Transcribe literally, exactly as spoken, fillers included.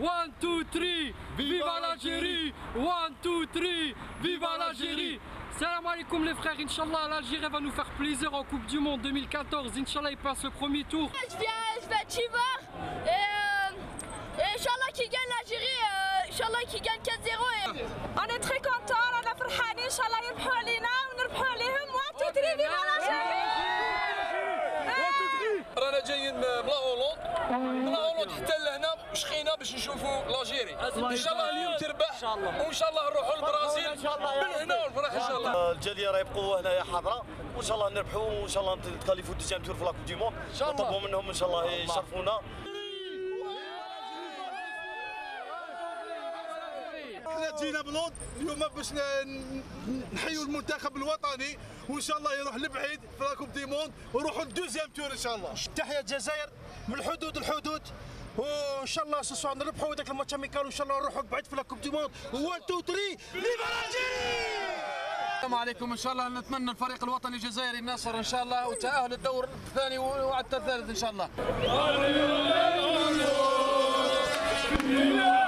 واحد اثنين ثلاثة فيفا l'Algérie. واحد اثنين ثلاثة فيفا l'Algérie. Salam alaikum les frères, Inch'Allah l'Algérie va nous faire plaisir en Coupe du Monde deux mille quatorze. Inch'Allah il passe le premier tour. Je viens, je vais à Chivar et, euh, et Inch'Allah qui gagne l'Algérie, euh, Inch'Allah qui gagne quatre zéro. Et... On est très contents, on est فرحانين Inch'Allah يربحوا علينا ونربحوا عليهم. واحد اثنين ثلاثة فيفا l'Algérie. رانا جايين من لا هولوند، من لا هولوند حتى لهنا شخينا باش نشوفوا لاجيري. ان شاء الله اليوم تربح وان شاء الله نروحوا للبرازيل بالهنا والفرح ان شاء الله. الجاليه راه يبقوا هنايا حاضره وان شاء الله نربحوا وان شاء الله نتكاليفوا دوزيام تور في لاكوب دي موند. نطلبوا منهم ان شاء الله يشرفونا. احنا جينا بلوند اليوم باش نحيوا المنتخب الوطني وان شاء الله يروح لبعيد في لاكوب دي موند ونروحوا للدوزيام تور ان شاء الله. تحيا الجزائر من الحدود الحدود وان شاء الله سوسو نربحوا ذاك الماتش اميكال وان شاء الله نروحوا بعيد في لاكوب دي موند. واحد اثنين ثلاثة فيفا l'Algérie. السلام عليكم. ان شاء الله نتمنى الفريق الوطني الجزائري النصر ان شاء الله وتأهل الدور الثاني وحتى الثالث ان شاء الله.